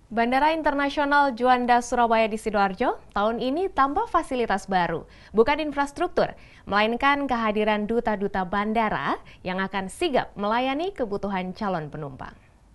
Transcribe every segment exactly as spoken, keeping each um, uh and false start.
Bandara Internasional Juanda Surabaya di Sidoarjo tahun ini tambah fasilitas baru, bukan infrastruktur, melainkan kehadiran duta-duta bandara yang akan sigap melayani kebutuhan calon penumpang.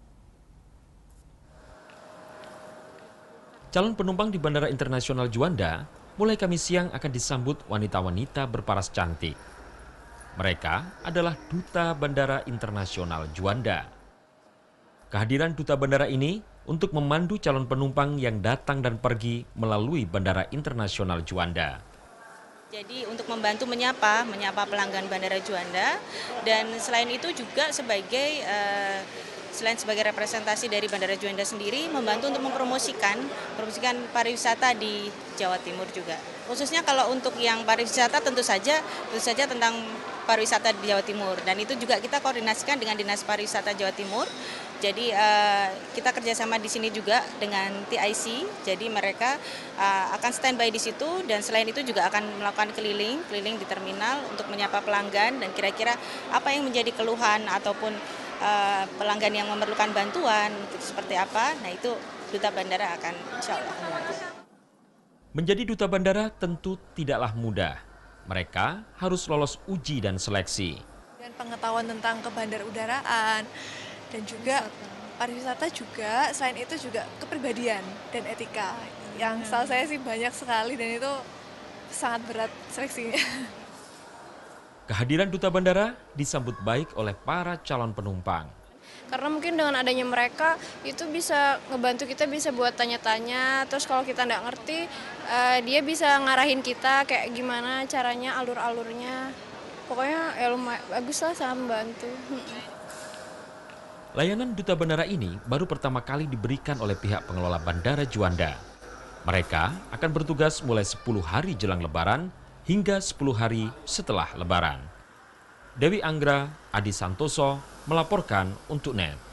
Calon penumpang di Bandara Internasional Juanda mulai Kamis siang akan disambut wanita-wanita berparas cantik. Mereka adalah Duta Bandara Internasional Juanda. Kehadiran Duta Bandara ini untuk memandu calon penumpang yang datang dan pergi melalui Bandara Internasional Juanda. Jadi untuk membantu menyapa, menyapa pelanggan Bandara Juanda, dan selain itu juga sebagai uh, selain sebagai representasi dari Bandara Juanda sendiri, membantu untuk mempromosikan promosikan pariwisata di Jawa Timur juga. Khususnya kalau untuk yang pariwisata tentu saja tentu saja tentang pariwisata di Jawa Timur, dan itu juga kita koordinasikan dengan Dinas Pariwisata Jawa Timur. Jadi uh, kita kerjasama di sini juga dengan T I C, jadi mereka uh, akan standby di situ, dan selain itu juga akan melakukan keliling, keliling di terminal untuk menyapa pelanggan dan kira-kira apa yang menjadi keluhan ataupun uh, pelanggan yang memerlukan bantuan gitu, seperti apa. Nah itu Duta Bandara akan insya Allah. Menjadi Duta Bandara tentu tidaklah mudah. Mereka harus lolos uji dan seleksi. Dan pengetahuan tentang kebandarudaraan, dan juga pariwisata juga, selain itu juga kepribadian dan etika. Yang setahu saya sih banyak sekali dan itu sangat berat seleksinya. Kehadiran Duta Bandara disambut baik oleh para calon penumpang. Karena mungkin dengan adanya mereka itu bisa ngebantu kita, bisa buat tanya-tanya, terus kalau kita nggak ngerti uh, dia bisa ngarahin kita kayak gimana caranya, alur-alurnya. Pokoknya ya lumayan bagus lah, sangat membantu. Layanan Duta Bandara ini baru pertama kali diberikan oleh pihak pengelola Bandara Juanda. Mereka akan bertugas mulai sepuluh hari jelang Lebaran hingga sepuluh hari setelah Lebaran. Dewi Anggra, Adi Santoso melaporkan untuk N E T.